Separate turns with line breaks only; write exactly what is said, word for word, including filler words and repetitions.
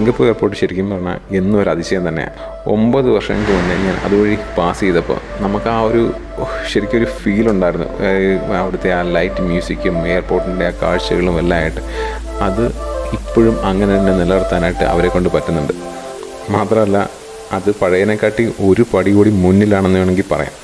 Singapore airport ശരിക്കും പറഞ്ഞാൽ എന്നും ഒരു അതിശയം തന്നെയാണ്. ഒമ്പത് വർഷങ്ങൾക്ക് മുന്നേ ഞാൻ അതുവഴി പാസ് ചെയ്തപ്പോൾ നമുക്ക് ആ ഒരു ശരിക്കും ഒരു ഫീൽ ഉണ്ടായിരുന്നു. അവിടുത്തെ ആ ലൈറ്റ് മ്യൂസിക്കും എയർപോർട്ടിൻ്റെ ആ കാഴ്ചകളും എല്ലാം ആയിട്ട് അത് ഇപ്പോഴും അങ്ങനെ തന്നെ നിലനിർത്താനായിട്ട് അവരെ കൊണ്ട് പറ്റുന്നുണ്ട്. മാത്രമല്ല അത് പഴയതിനെക്കാട്ടി ഒരു പടി കൂടി മുന്നിലാണെന്ന് വേണമെങ്കിൽ പറയാം.